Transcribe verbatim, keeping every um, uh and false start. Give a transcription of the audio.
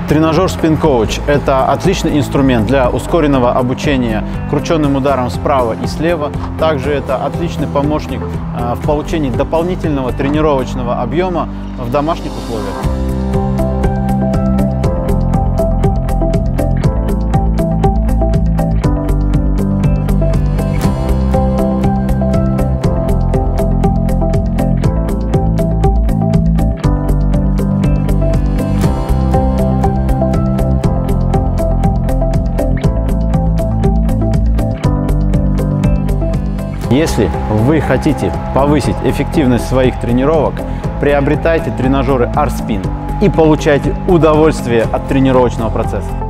Тренажер Spin Coach – это отличный инструмент для ускоренного обучения крученным ударом справа и слева. Также это отличный помощник в получении дополнительного тренировочного объема в домашних условиях. Если вы хотите повысить эффективность своих тренировок, приобретайте тренажеры ар спин и получайте удовольствие от тренировочного процесса.